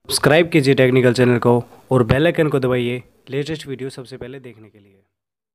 Subscribe कीजिए technical channel को और बेल आइकन को दबाइए लेटेस्ट वीडियो सबसे पहले देखने के लिए।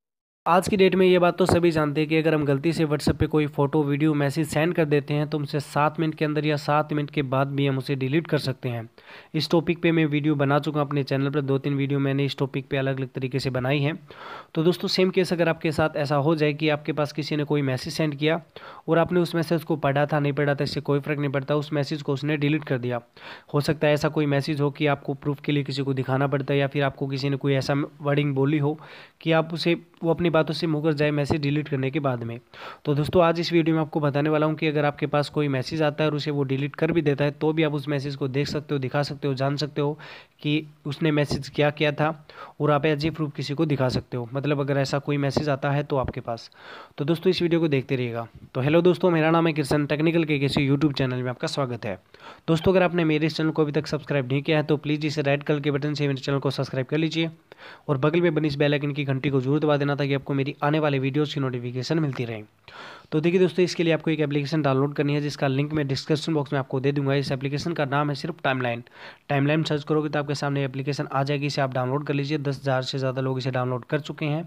आज की डेट में ये बात तो सभी जानते हैं कि अगर हम गलती से व्हाट्सएप पे कोई फोटो वीडियो मैसेज सेंड कर देते हैं तो उनसे 7 मिनट के अंदर या 7 मिनट के बाद भी हम उसे डिलीट कर सकते हैं। इस टॉपिक पे मैं वीडियो बना चुका हूँ अपने चैनल पर, 2-3 वीडियो मैंने इस टॉपिक पे अलग अलग तरीके से बनाई हैं। तो दोस्तों सेम केस अगर आपके साथ ऐसा हो जाए कि आपके पास किसी ने कोई मैसेज सेंड किया और आपने उस मैसेज को पढ़ा था नहीं पढ़ा था इससे कोई फ़र्क नहीं पड़ता, उस मैसेज को उसने डिलीट कर दिया। हो सकता है ऐसा कोई मैसेज हो कि आपको प्रूफ के लिए किसी को दिखाना पड़ता है या फिर आपको किसी ने कोई ऐसा वर्डिंग बोली हो कि आप उसे वो अपनी बातों से मुकर जाए मैसेज डिलीट करने के बाद में। तो दोस्तों आज इस वीडियो में आपको बताने वाला हूं कि अगर आपके पास कोई मैसेज आता है और उसे वो डिलीट कर भी देता है तो भी आप उस मैसेज को देख सकते हो, दिखा सकते हो, जान सकते हो कि उसने मैसेज क्या किया था और आप एज ए प्रूफ किसी को दिखा सकते हो। मतलब अगर ऐसा कोई मैसेज आता है तो आपके पास। तो दोस्तों इस वीडियो को देखते रहिएगा। तो हेलो दोस्तों, मेरा नाम है कृष्ण, टेक्निकल के किसी यूट्यूब चैनल में आपका स्वागत है। दोस्तों अगर आपने मेरे इस चैनल को अभी तक सब्सक्राइब नहीं किया है तो प्लीज़ इसे रेड कलर के बटन से मेरे चैनल को सब्सक्राइब कर लीजिए और बगल में बनी इस बेल आइकन की घंटी को जरूर दबा देना ताकि आपको मेरी आने वाले वीडियोस की नोटिफिकेशन मिलती रहे। तो देखिए दोस्तों, इसके लिए आपको एक एप्लीकेशन डाउनलोड करनी है जिसका लिंक मैं डिस्क्रिप्शन बॉक्स में आपको दे दूंगा। इस एप्लीकेशन का नाम है सिर्फ टाइमलाइन सर्च करोगे तो आपके सामने एप्लीकेशन आ जाएगी। इसे आप डाउनलोड कर लीजिए। 10,000 से ज़्यादा लोग इसे डाउनलोड कर चुके हैं।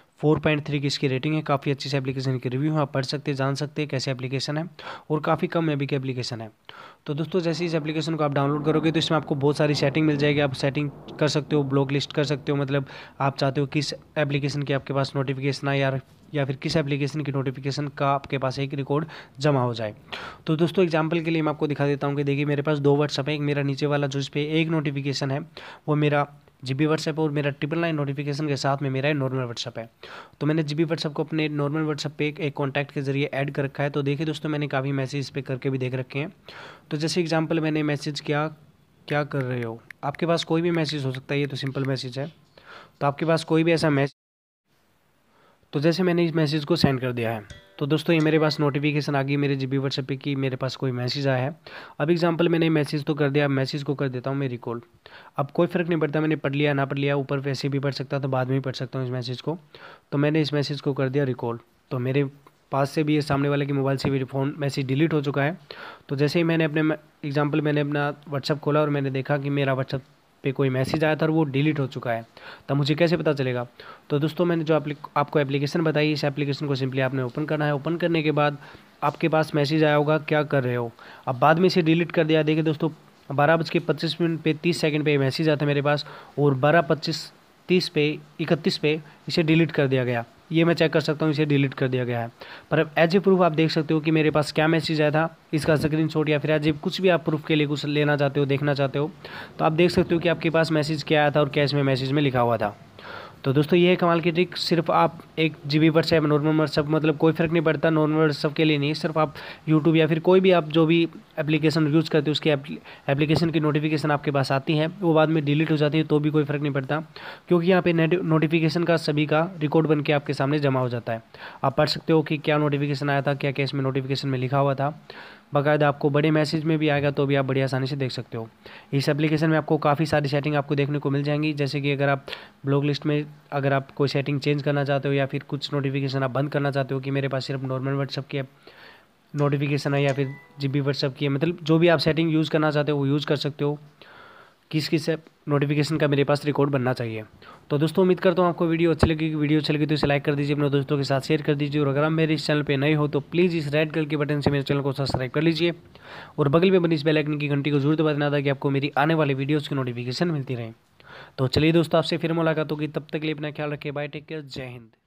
4.3 की इसकी रेटिंग है। काफ़ी अच्छी सी एप्लीकेशन की रिव्यू है, आप पढ़ सकते हैं, जान सकते हैं कैसी एप्लीकेशन है और काफ़ी कम एमबी की एप्लीकेशन है। तो दोस्तों जैसे इस एप्लीकेशन को आप डाउनलोड करोगे तो इसमें आपको बहुत सारी सेटिंग मिल जाएगी। आप सेटिंग कर सकते हो, ब्लॉक लिस्ट कर सकते हो, मतलब आप चाहते हो किस एप्लीकेशन की आपके पास नोटिफिकेशन आए या फिर किस एप्लीकेशन की नोटिफिकेशन का आपके पास एक रिकॉर्ड जमा हो जाए। तो दोस्तों एग्जांपल के लिए मैं आपको दिखा देता हूँ कि देखिए मेरे पास 2 व्हाट्सएप है। एक मेरा नीचे वाला जो इस पर एक नोटिफिकेशन है वो मेरा जीबी व्हाट्सएप है और मेरा 999 नोटिफिकेशन के साथ में मेरा नॉर्मल व्हाट्सएप है। तो मैंने जीबी व्हाट्सएप को अपने नॉर्मल व्हाट्सएप पे एक कॉन्टैक्ट के जरिए ऐड कर रखा है। तो देखिए दोस्तों मैंने काफ़ी मैसेज पे करके भी देख रखे हैं। तो जैसे एग्जांपल मैंने मैसेज किया, क्या कर रहे हो। आपके पास कोई भी मैसेज हो सकता है, ये तो सिंपल मैसेज है। तो आपके पास कोई भी ऐसा मैसेज, तो जैसे मैंने इस मैसेज को सेंड कर दिया है तो दोस्तों ये मेरे पास नोटिफिकेशन आ गई मेरे जीबी व्हाट्सएप पे कि मेरे पास कोई मैसेज आया है। अब एग्जांपल मैंने मैसेज तो कर दिया, अब मैसेज को कर देता हूँ मैं रिकॉल। अब कोई फ़र्क नहीं पड़ता मैंने पढ़ लिया ना पढ़ लिया, ऊपर वैसे भी पढ़ सकता तो बाद में भी पढ़ सकता हूँ इस मैसेज को। तो मैंने इस मैसेज को कर दिया रिकॉल। तो मेरे पास से भी ये सामने वाले के मोबाइल से भी फ़ोन मैसेज डिलीट हो चुका है। तो जैसे ही मैंने अपने एग्जाम्पल मैंने अपना व्हाट्सअप खोला और मैंने देखा कि मेरा व्हाट्सअप पे कोई मैसेज आया था और वो डिलीट हो चुका है, तब मुझे कैसे पता चलेगा। तो दोस्तों मैंने जो आपको एप्लीकेशन बताई, इस एप्लीकेशन को सिंपली आपने ओपन करना है। ओपन करने के बाद आपके पास मैसेज आया होगा क्या कर रहे हो। अब बाद में इसे डिलीट कर दिया। देखिए दोस्तों 12:25 पे 30 सेकंड पे मैसेज आता है मेरे पास और 12:31 पे इसे डिलीट कर दिया गया। ये मैं चेक कर सकता हूँ, इसे डिलीट कर दिया गया है। पर अब एज ए प्रूफ आप देख सकते हो कि मेरे पास क्या मैसेज आया था, इसका स्क्रीनशॉट या फिर एज ए कुछ भी आप प्रूफ के लिए कुछ लेना चाहते हो, देखना चाहते हो तो आप देख सकते हो कि आपके पास मैसेज क्या आया था और क्या इसमें मैसेज में लिखा हुआ था। तो दोस्तों ये है कमाल की ट्रिक। सिर्फ आप एक जीबी व्हाट्सएप, नॉर्मल व्हाट्सएप, मतलब कोई फ़र्क नहीं पड़ता, नॉर्मल व्हाट्सएप के लिए नहीं, सिर्फ आप यूट्यूब या फिर कोई भी आप जो भी एप्लीकेशन यूज़ करते हो उसकी एप्लीकेशन की नोटिफिकेशन आपके पास आती है, वो बाद में डिलीट हो जाती है तो भी कोई फ़र्क नहीं पड़ता क्योंकि यहाँ पे नोटिफिकेशन का सभी का रिकॉर्ड बन के आपके सामने जमा हो जाता है। आप पढ़ सकते हो कि क्या नोटिफिकेशन आया था, क्या क्या इसमें नोटिफिकेशन में लिखा हुआ था। बाकायदा आपको बड़े मैसेज में भी आएगा तो भी आप बड़ी आसानी से देख सकते हो। इस एप्लीकेशन में आपको काफ़ी सारी सेटिंग आपको देखने को मिल जाएंगी, जैसे कि अगर आप ब्लॉक लिस्ट में अगर आप कोई सेटिंग चेंज करना चाहते हो या फिर कुछ नोटिफिकेशन आप बंद करना चाहते हो कि मेरे पास सिर्फ नॉर्मल व्हाट्सएप की नोटिफिकेशन है या फिर जीबी व्हाट्सएप की है, मतलब जो भी आप सेटिंग यूज़ करना चाहते हो वो यूज़ कर सकते हो। किस किस नोटिफिकेशन का मेरे पास रिकॉर्ड बनना चाहिए। तो दोस्तों उम्मीद करता हूँ आपको वीडियो अच्छी लगी। वीडियो अच्छी लगी तो इसे लाइक कर दीजिए, अपने दोस्तों के साथ शेयर कर दीजिए और अगर आप मेरे इस चैनल पे नए हो तो प्लीज़ इस रेड कलर के बटन से मेरे चैनल को सब्सक्राइब कर लीजिए और बगल में बनी इस बेल आइकन की घंटी को जरूर दबा देना ताकि आपको मेरी आने वाली वीडियोज़ की नोटिफिकेशन मिलती रहे। तो चलिए दोस्तों आपसे फिर मुलाकात होगी, तब तक के लिए अपना ख्याल रखिए। बाय, टेक केयर, जय हिंद।